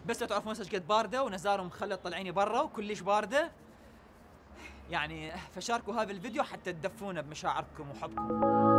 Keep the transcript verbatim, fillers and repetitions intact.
بس لا تعرفون قد بارده ونزارهم مخلت طلعيني برا وكلش بارده. يعني فشاركوا هذا الفيديو حتى تدفونا بمشاعركم وحبكم.